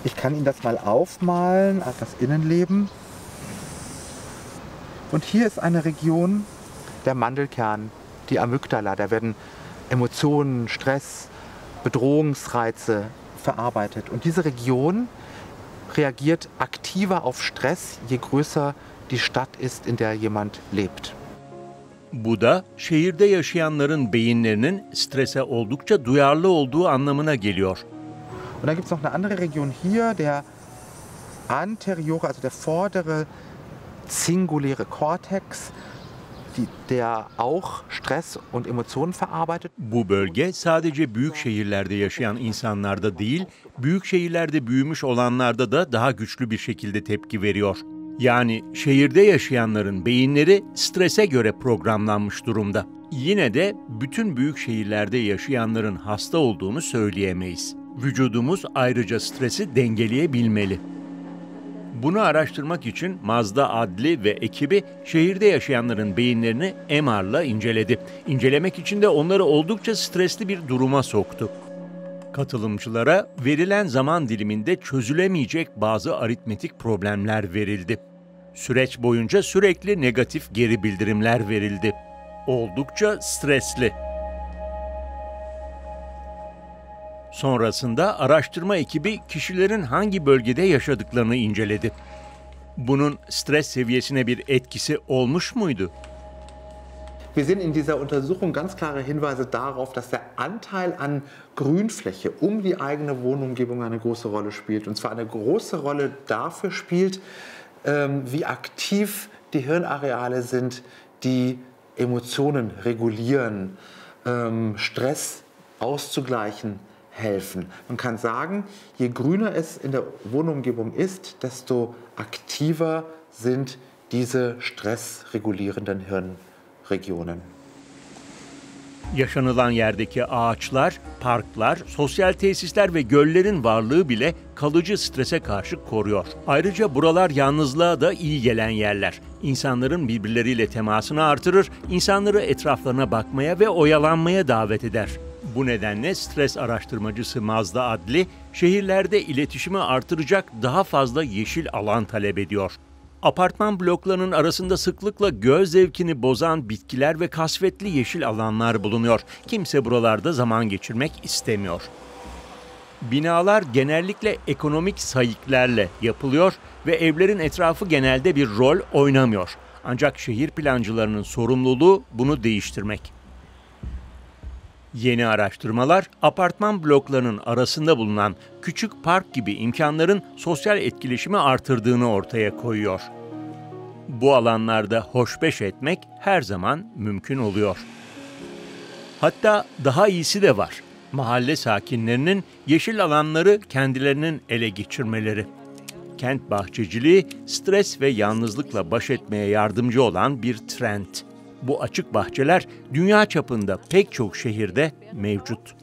Ich kann Ihnen das mal aufmalen, das Innenleben. Und hier ist eine Region, der Mandelkern, die Amygdala. Da werden Emotionen, Stress, Bedrohungsreize verarbeitet. Und diese Region reagiert aktiver auf Stress, je größer die Stadt ist, in der jemand lebt. Bu da şehirde yaşayanların beyinlerinin strese oldukça duyarlı olduğu anlamına geliyor. Und dann gibt es noch eine andere Region hier, der anteriore, also der vordere singuläre Kortex, der auch Stress und Emotionen verarbeitet. Bu bölge sadece büyük şehirlerde yaşayan insanlarda değil, büyük şehirlerde büyümüş olanlarda da daha güçlü bir şekilde tepki veriyor. Yani şehirde yaşayanların beyinleri strese göre programlanmış durumda. Yine de bütün büyük şehirlerde yaşayanların hasta olduğunu söyleyemeyiz. Vücudumuz ayrıca stresi dengeleyebilmeli. Bunu araştırmak için Mazda Adli ve ekibi şehirde yaşayanların beyinlerini MR'la inceledi. İncelemek için de onları oldukça stresli bir duruma soktu. Katılımcılara verilen zaman diliminde çözülemeyecek bazı aritmetik problemler verildi. Süreç boyunca sürekli negatif geri bildirimler verildi. Oldukça stresli. Sonrasında araştırma ekibi kişilerin hangi bölgede yaşadıklarını inceledi. Bunun stres seviyesine bir etkisi olmuş muydu? Wir sehen in dieser Untersuchung ganz klare Hinweise darauf, dass der Anteil an Grünfläche um die eigene Wohnumgebung eine große Rolle spielt. Und zwar eine große Rolle dafür spielt, wie aktiv die Hirnareale sind, die Emotionen regulieren, Stress auszugleichen helfen. Man kann sagen, je grüner es in der Wohnumgebung ist, desto aktiver sind diese stressregulierenden Hirnregionen. Yaşanılan yerdeki ağaçlar, parklar, sosyal tesisler ve göllerin varlığı bile kalıcı strese karşı koruyor. Ayrıca buralar yalnızlığa da iyi gelen yerler. İnsanların birbirleriyle temasını artırır, insanları etraflarına bakmaya ve oyalanmaya davet eder. Bu nedenle stres araştırmacısı Mazda Adli, şehirlerde iletişimi artıracak daha fazla yeşil alan talep ediyor. Apartman bloklarının arasında sıklıkla göz zevkini bozan bitkiler ve kasvetli yeşil alanlar bulunuyor. Kimse buralarda zaman geçirmek istemiyor. Binalar genellikle ekonomik sayıklarla yapılıyor ve evlerin etrafı genelde bir rol oynamıyor. Ancak şehir plancılarının sorumluluğu bunu değiştirmek. Yeni araştırmalar, apartman bloklarının arasında bulunan küçük park gibi imkanların sosyal etkileşimi artırdığını ortaya koyuyor. Bu alanlarda hoşbeş etmek her zaman mümkün oluyor. Hatta daha iyisi de var. Mahalle sakinlerinin yeşil alanları kendilerinin ele geçirmeleri. Kent bahçeciliği, stres ve yalnızlıkla baş etmeye yardımcı olan bir trend. Bu açık bahçeler dünya çapında pek çok şehirde mevcut.